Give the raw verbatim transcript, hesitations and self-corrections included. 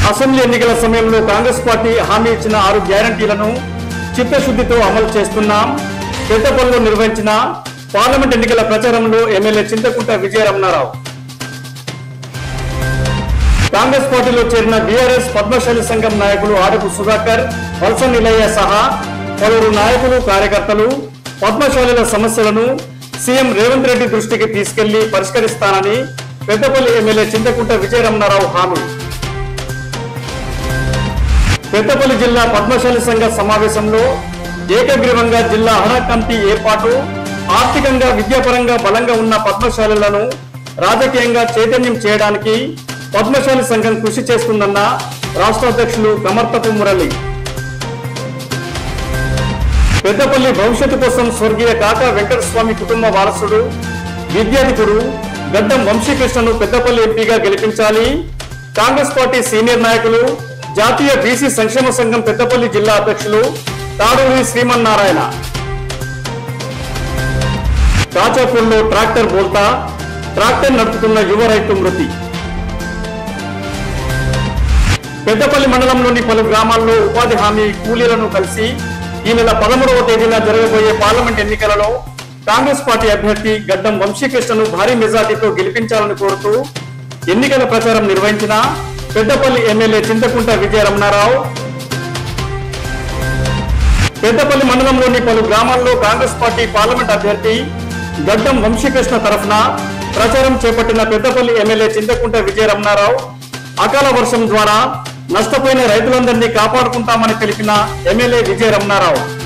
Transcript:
Assembly ఎన్నికల సమయంలో Congress party హామీ ఇచ్చిన ఆరు గ్యారంటీలను చిత్తశుద్ధితో అమలు చేస్తున్నాం. పెద్దపల్లిలో నిర్వహించిన పార్లమెంట్ ఎన్నికల ప్రచారంలో ఎమ్మెల్యే చింతకుంట విజయరమణారావు. కాంగ్రెస్ పార్టీలో చేరిన బీఆర్ఎస్ పద్మశాలి సంఘం నాయకులు ఆడపు సుధాకర్, వలస నిలయ్య సహా పలువురు నాయకులు, కార్యకర్తలు పద్మశాలిల సమస్యలను సీఎం రేవంత్ రెడ్డి దృష్టికి తీసుకెళ్లి పరిష్కరిస్తానని పెద్దపల్లి ఎమ్మెల్యే చింతకుంట విజయరమణారావు హామీ. పెద్దపల్లి జిల్లా పద్మశాలి సంఘ సమావేశంలో ఏకగ్రీవంగా జిల్లా హడా కమిటీ ఏర్పాటు, ఆర్థికంగా విద్యాపరంగా బలంగా ఉన్న పద్మశాలులను రాజకీయంగా చైతన్యం చేయడానికి పద్మశాలి సంఘం కృషి చేస్తుందన్న రాష్ట్ర అధ్యక్షులు కమర్తపు మురళి. పెద్దపల్లి భవిష్యత్తు కోసం స్వర్గీయ కాకా వెంకటస్వామి కుటుంబ వారసుడు, విద్యాధికుడు గడ్డం వంశీకృష్ణను పెద్దపల్లి ఎంపీగా గెలిపించాలి. కాంగ్రెస్ పార్టీ సీనియర్ నాయకులు, జాతీయ బీసీ సంక్షేమ సంఘం పెద్దపల్లి జిల్లా అధ్యక్షులు తాడూరి శ్రీమన్నారాయణ. కాచాపూర్లో ట్రాక్టర్ బోల్తా, ట్రాక్టర్ నడుపుతున్న యువ రైతు మృతి. పెద్దపల్లి మండలంలోని పలు గ్రామాల్లో ఉపాధి హామీ కూలీలను కలిసి ఈ నెల పదమూడవ తేదీన జరగబోయే పార్లమెంట్ ఎన్నికలలో కాంగ్రెస్ పార్టీ అభ్యర్థి గడ్డం వంశీకృష్ణను భారీ మెజార్టీతో గెలిపించాలని కోరుతూ ఎన్నికల ప్రచారం నిర్వహించిన పెద్దపల్లి ఎమ్మెల్యే చింతకుంట విజయరమణారావు. పెద్దపల్లి మండలంలోని పలు గ్రామాల్లో కాంగ్రెస్ పార్టీ పార్లమెంట్ అభ్యర్థి గడ్డం వంశీకృష్ణ తరఫున ప్రచారం చేపట్టిన పెద్దపల్లి ఎమ్మెల్యే చింతకుంట విజయరమణారావు అకాల వర్షం ద్వారా నష్టపోయిన రైతులందరినీ కాపాడుకుంటామని తెలిపిన ఎమ్మెల్యే విజయరమణారావు